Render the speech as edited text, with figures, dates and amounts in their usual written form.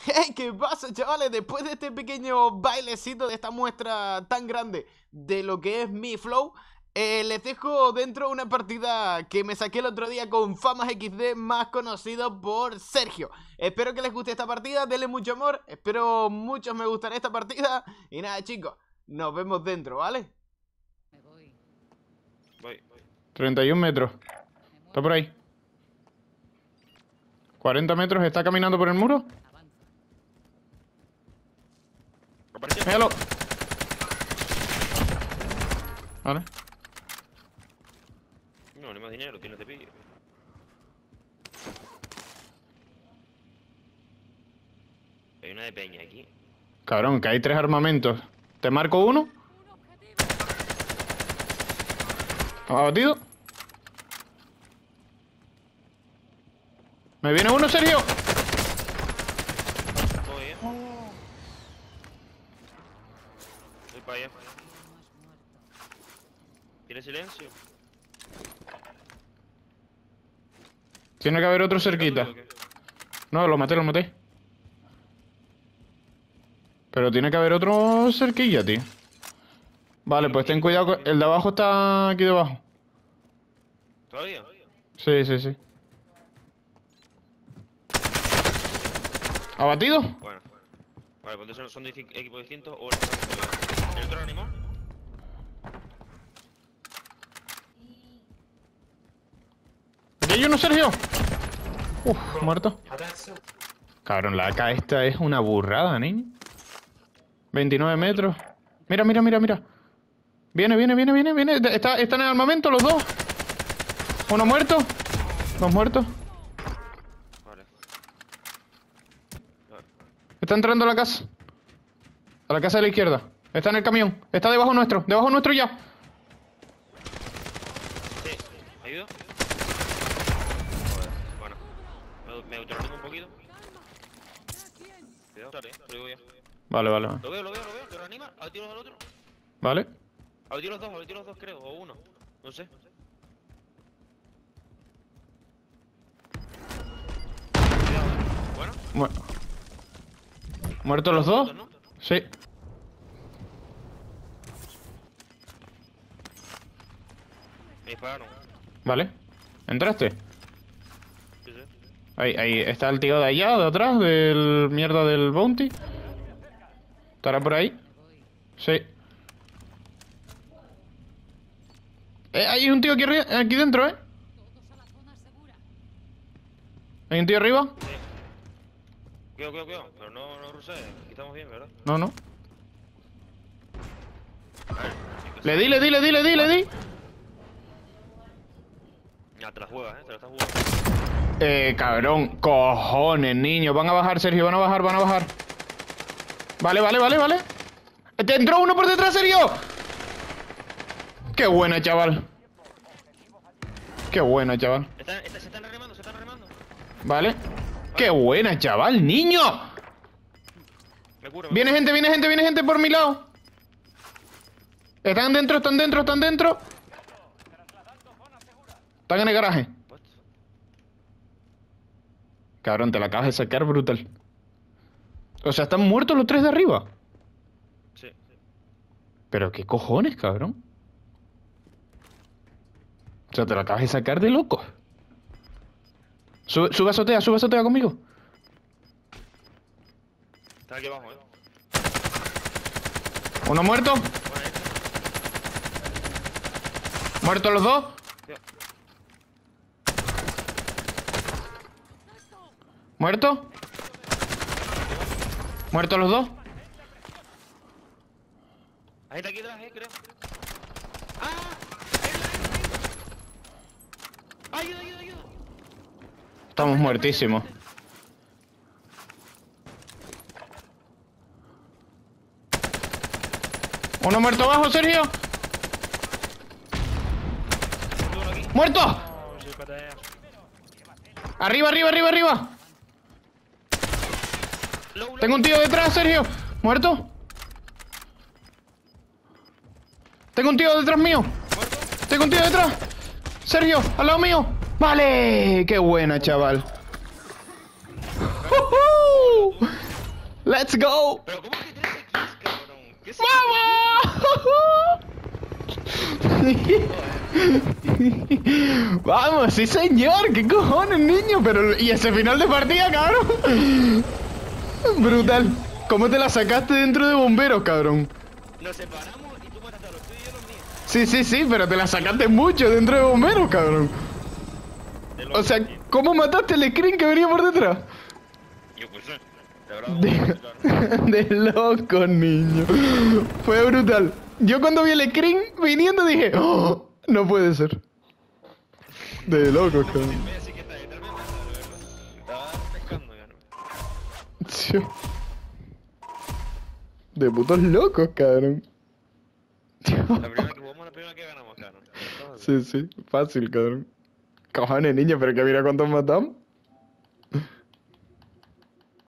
Hey, ¿qué pasa, chavales? Después de este pequeño bailecito, de esta muestra tan grande de lo que es mi flow, les dejo dentro una partida que me saqué el otro día con Famas XD, más conocido por Sergio. Espero que les guste esta partida, denle mucho amor, espero muchos me gustará esta partida. Y nada, chicos, nos vemos dentro, ¿vale? Voy. 31 metros. Está por ahí. 40 metros. ¿Está caminando por el muro? Apareció. Míralo. Vale. No, ni más dinero, tienes de pillo. Hay una de peña aquí. Cabrón, que hay 3 armamentos. ¿Te marco uno? ¿Abatido? ¿Me viene uno, Sergio? Voy, Voy para allá. ¿Tiene silencio? Tiene que haber otro cerquita. ¿O qué? No, lo maté, lo maté. Pero tiene que haber otro cerquilla, tío. Vale, pues ten cuidado. El de abajo está aquí debajo. ¿Todavía? Sí, sí, sí. ¿Abatido? Bueno. Vale, pues son equipos distintos o el otro animal. ¿Aquí hay uno, Sergio? Uf, muerto. Cabrón, la AK esta es una burrada, niño. 29 metros. Mira, mira, mira, mira. Viene, viene, viene, viene, viene. Están en el armamento los dos. Uno muerto. Dos muertos. Vale. Está entrando a la casa. A la casa de la izquierda. Está en el camión. Está debajo nuestro. Debajo nuestro ya. Sí. ¿Me ayudo? Joder, bueno. Me autoanimo un poquito. Cuidado, sale, lo digo ya. Vale, vale, vale. Lo veo, te reanima. A tiros al otro. Vale. A los dos creo, o uno. No sé. Cuidado, Bueno. ¿Muertos los dos? ¿No? Sí. Me dispararon. Vale. ¿Entraste? Sí, sí. Ahí está el tío de allá, de atrás, del mierda del bounty. ¿Estará por ahí? Sí. Hay un tío aquí, aquí dentro, ¿eh? ¿Hay un tío arriba? Cuidado. Pero no rusé. Aquí estamos bien, ¿verdad? No, no. A ver. Le di. Ya te la juegas, te la estás jugando. Cabrón. Cojones, niño. Van a bajar, Sergio. Van a bajar. Vale. Te entró uno por detrás, Sergio. Qué buena, chaval. Se están remando. Vale. Qué buena, chaval, niño. Me curo. Viene gente por mi lado. Están dentro. Están en el garaje. What? Cabrón, te la acabas de sacar brutal. O sea, están muertos los 3 de arriba. Sí. Pero qué cojones, cabrón. O sea, te la acabas de sacar de loco. Sube azotea conmigo. Está aquí abajo, Uno muerto. Bueno, Muertos los dos. Tío. Muerto. Muertos los dos. Ahí está aquí atrás, creo. ¡Ayuda! Estamos muertísimos. Uno muerto abajo, Sergio. Uno aquí. ¡Muerto! Oh, sí, patea. Arriba. Low. Tengo un tío detrás, Sergio. ¿Muerto? Tengo un tío detrás mío. ¿Muerto? Tengo un tío detrás. Sergio, al lado mío. Vale. Qué buena, chaval. ¡Let's go! Pero ¿cómo que 13 kills, cabrón? ¿Qué es ¡Vamos! ¡Vamos, sí señor! ¿Qué cojones, niño? Pero, ¿y ese final de partida, cabrón? Brutal. ¿Cómo te la sacaste dentro de bomberos, cabrón? Nos separamos y tú mataste a los tuyos y yo los míos. Sí, sí, sí, pero te la sacaste mucho dentro de bomberos, cabrón. De O loco, sea, tío. ¿cómo mataste el screen que venía por detrás? Yo pues de verdad. De loco, niño. Fue brutal. Yo cuando vi el screen viniendo dije, "Oh, no puede ser". De loco, cabrón. Oye, sí que está detrás me mataron, ¿verdad? Estaba pescando, cabrón. Tío. De putos locos, cabrón. La primera que jugamos, la primera que ganamos, cabrón. Sí, sí, fácil, cabrón. Cojones, niño, pero que mira cuántos matamos.